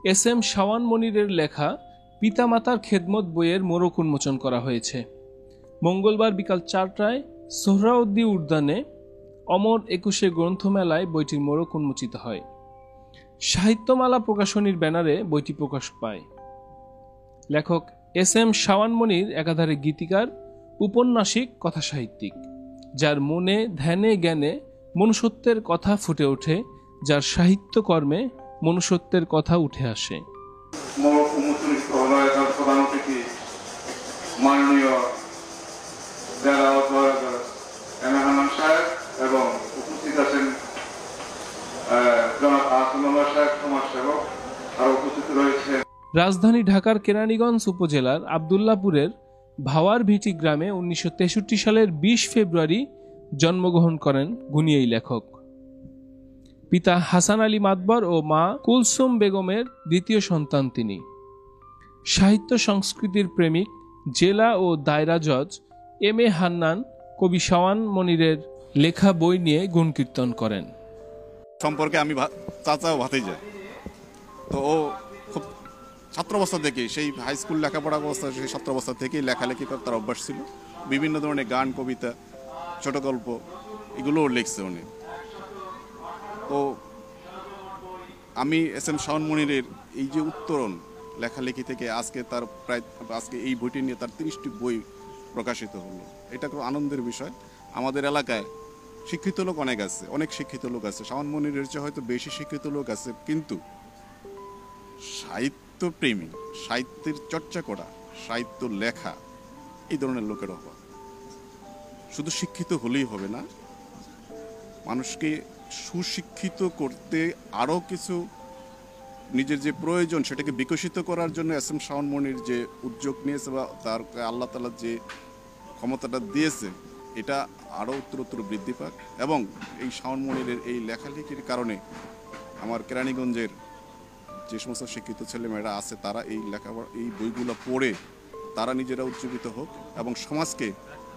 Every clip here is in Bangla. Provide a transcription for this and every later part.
এস.এম. শাওয়ান মনিরের লেখা পিতামাতার খেদমত বইয়ের মোড়ক উন্মোচন করা হয়েছে। মঙ্গলবার বিকাল 4টায় সোহরাওয়ার্দী উদ্যানে অমর 21 গ্রন্থমেলায় বইটির মোড়ক উন্মোচিত হয়। সাহিত্যমালা প্রকাশনীর ব্যানারে বইটি প্রকাশ পায়। লেখক এস.এম. শাওয়ান মনির একাধারে গীতিকার, উপন্যাসিক, কথাসাহিত্যিক, যার মনে ধ্যানে জ্ঞানে মনুষ্যত্বের কথা ফুটে ওঠে, যার সাহিত্যকর্মে মনুষ্যত্বের কথা উঠে আসে। রাজধানী ঢাকার কেরানীগঞ্জ উপজেলার আব্দুল্লাহপুরের ভাওয়ার ভিটি গ্রামে 1963 সালের 20 ফেব্রুয়ারি জন্মগ্রহণ করেন গুণী এই লেখক। পিতা হাসান আলী মাতবর ও মা কুলসুম বেগমের দ্বিতীয় সন্তান তিনি। সাহিত্য সংস্কৃতির প্রেমিক জেলা ও দায়রা জজ এম.এ. হান্নান কবি শাওয়ান মনিরের লেখা বই নিয়ে গুণকীর্তন করেন। সম্পর্কে আমি চাচা ও ভাতিজা, তো ও খুব ছাত্রাবস্থা থেকেই, সেই হাই স্কুল লেখাপড়া অবস্থা, সেই ছাত্রাবস্থা থেকেই লেখালেখি করার তার অভ্যাস ছিল। বিভিন্ন ধরনের গান, কবিতা, ছোট গল্প এগুলোও লিখছে উনি। তো আমি এস.এম. শাওয়ান মনিরের এই যে উত্তরণ লেখালেখি থেকে আজকে এই বইটি নিয়ে তার 30টি বই প্রকাশিত হলো, এটা খুব আনন্দের বিষয়। আমাদের এলাকায় শিক্ষিত লোক অনেক শিক্ষিত লোক আছে, শাওয়ান মনিরের চেয়ে হয়তো বেশি শিক্ষিত লোক আছে, কিন্তু সাহিত্যপ্রেমী, সাহিত্যের চর্চা করা, সাহিত্য লেখা, এই ধরনের লোকের অভাব। শুধু শিক্ষিত হলেই হবে না, মানুষকে সুশিক্ষিত করতে আরও কিছু নিজের যে প্রয়োজন সেটাকে বিকশিত করার জন্য এস.এম. শাওয়ান মনির যে উদ্যোগ নিয়েছে বা তার আল্লাহ তাআলা যে ক্ষমতাটা দিয়েছে, এটা আরও উত্তরোত্তর বৃদ্ধি পাক। এবং এই শাওয়ান মনিরের এই লেখালেখির কারণে আমার কেরানীগঞ্জের যে সমস্ত শিক্ষিত ছেলেমেয়েরা আছে, তারা এই এই বইগুলো পড়ে তারা নিজেরা উজ্জীবিত হোক এবং সমাজকে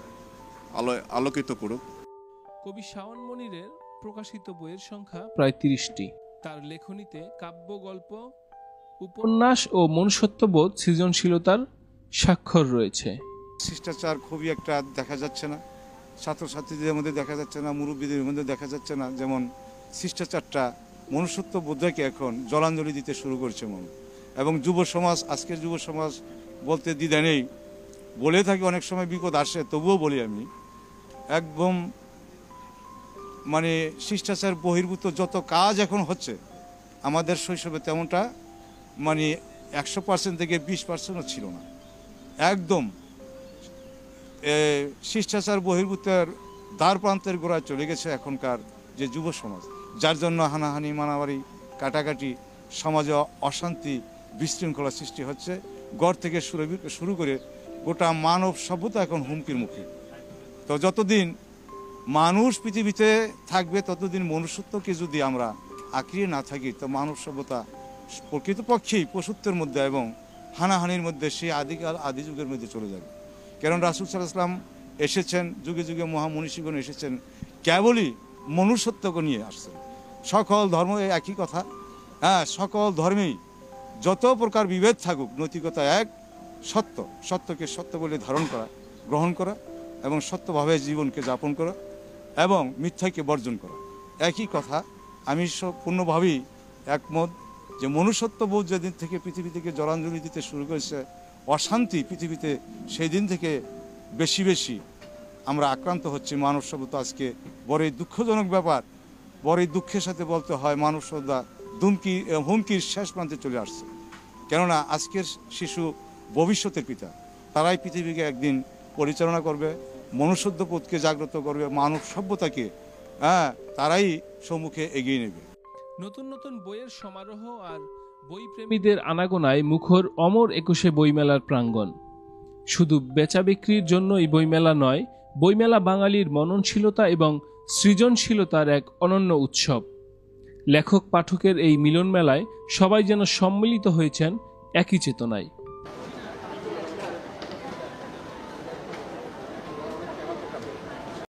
আলোকিত করুক। কবি শাওয়ান মনিরের প্রকাশিত বইয়ের সংখ্যা প্রায় 30টি। তার লেখনীতে কাব্য, গল্প, উপন্যাস ও মনুষ্যত্ববোধ, সৃজনশীলতার স্বাক্ষর রয়েছে। শিষ্টাচার খুবই একটা দেখা যাচ্ছে না, ছাত্রছাত্রীদের মধ্যে দেখা যাচ্ছে না, মুরব্বীদের মধ্যে দেখা যাচ্ছে না। যেমন শিষ্টাচারটা, মনুষ্যত্ববোধকে এখন জলাঞ্জলি দিতে শুরু করছে এবং যুব সমাজ, আজকের যুব সমাজ বলতে দ্বিধা নেই, বলে থাকি অনেক সময় বিপদ আসে, তবুও বলি আমি, একদম মানে শিষ্টাচার বহির্ভূত যত কাজ এখন হচ্ছে, আমাদের শৈশবে তেমনটা মানে 100% থেকে 20%ও ছিল না। একদম শিষ্টাচার বহির্ভূতের দ্বার প্রান্তের গোড়ায় চলে গেছে এখনকার যে যুব সমাজ, যার জন্য হানাহানি, মারামারি, কাটাকাটি, সমাজে অশান্তি, বিশৃঙ্খলা সৃষ্টি হচ্ছে। গড় থেকে শুরু করে গোটা মানব সভ্যতা এখন হুমকির মুখে। তো যতদিন মানুষ পৃথিবীতে থাকবে, ততদিন মনুষ্যত্বকে যদি আমরা আঁকড়িয়ে না থাকি, তো মানব সভ্যতা প্রকৃতপক্ষেই পশুত্বের মধ্যে এবং হানাহানির মধ্যে সেই আদি যুগের মধ্যে চলে যাবে। কারণ রাসূল সাল্লাল্লাহু আলাইহি ওয়াসাল্লাম এসেছেন, যুগে যুগে মহামনীষীগণ এসেছেন, কেবলই মনুষ্যত্বকে নিয়ে আসছেন। সকল ধর্ম একই কথা, হ্যাঁ, সকল ধর্মেই যত প্রকার বিভেদ থাকুক, নৈতিকতা এক, সত্যকে সত্য বলে ধারণ করা, গ্রহণ করা এবং সত্যভাবে জীবনকে যাপন করা এবং মিথ্যাকে বর্জন করা, একই কথা। আমি পূর্ণভাবেই একমত যে মনুষ্যত্ববোধ যেদিন থেকে পৃথিবী থেকে জলাঞ্জলি দিতে শুরু করেছে, অশান্তি পৃথিবীতে, সেই দিন থেকে বেশি বেশি আমরা আক্রান্ত হচ্ছি। মানব সভ্যতা আজকে বড়ই দুঃখজনক ব্যাপার, বড়ই দুঃখের সাথে বলতে হয়, মানব সভ্যতা হুমকির শেষ প্রান্তে চলে আসছে। কেননা আজকের শিশু ভবিষ্যতের পিতা, তারাই পৃথিবীকে একদিন পরিচালনা করবে, মনুষ্যত্ববোধকে জাগ্রত করবে, মানব সভ্যতাকে তারাই সম্মুখে এগিয়ে নেবে। নতুন নতুন বইয়ের সমারোহ আর বই প্রেমীদের আনাগোনায় মুখর অমর 21 বইমেলার প্রাঙ্গণ। শুধু বেচা বিক্রির জন্য এই বইমেলা নয়, বইমেলা বাঙালির মননশীলতা এবং সৃজনশীলতার এক অনন্য উৎসব। লেখক পাঠকের এই মিলন মেলায় সবাই যেন সম্মিলিত হয়েছেন একই চেতনায়।